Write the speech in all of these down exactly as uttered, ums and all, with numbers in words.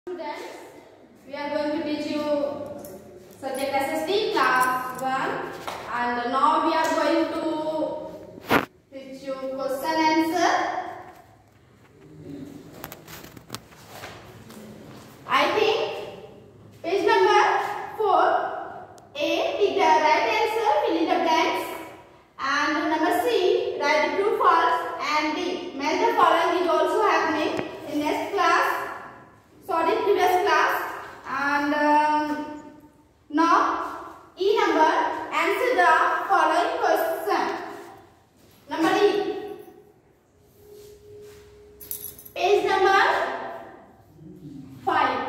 Students, we are going to teach you subject S S T class one, and now we are going to teach you question answer. I think page number four. A, pick the right answer, fill in the blanks, and number C, write the true, false, and D, match the following is also happening in next class. Sorry, previous class. And um, now E number, answer the following question. Number E, page number five.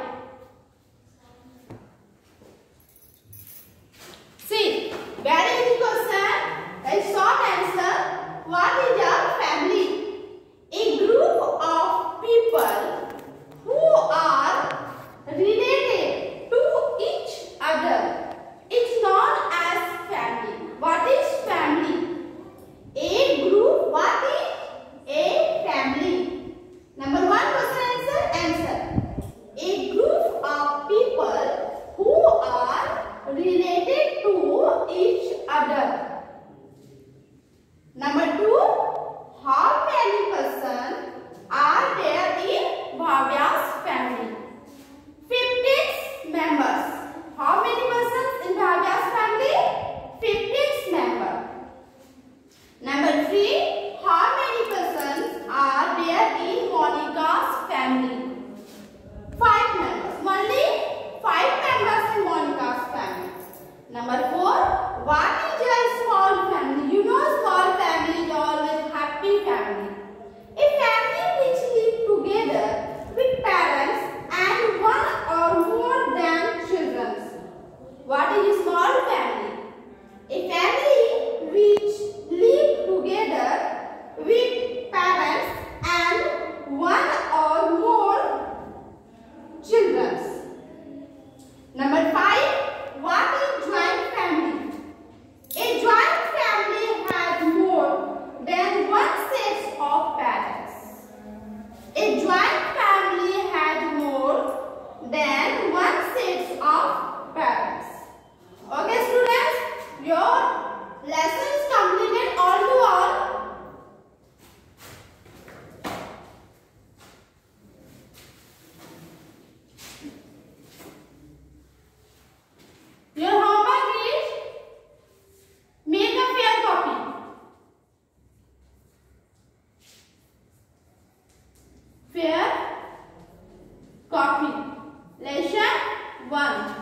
See, very easy question. A short answer. What is a family? A group of people who are related to each other. It's known as family. What is family? A group. What is a family? Number one question answer. Answer. A group of people who are related to each other. Number two, how many persons are there in Bhavya's family? fifteen members. How many persons in Bhavya's family? fifteen members. Number three, how many persons are there in Monika's family? Five members. Only five members in Monika's family. Number four, what is a small family? You know, small family is always happy family. A family which live together with parents and one or more than children. What is a small family? A family which live together with parents and one or more children. Number five, what is joint family? A joint family has more than one set of parents. A joint family has more than one set of parents. Okay, students, your lesson is completed all to all. Your homework is make a fair copy. Fair copy. Lesson one.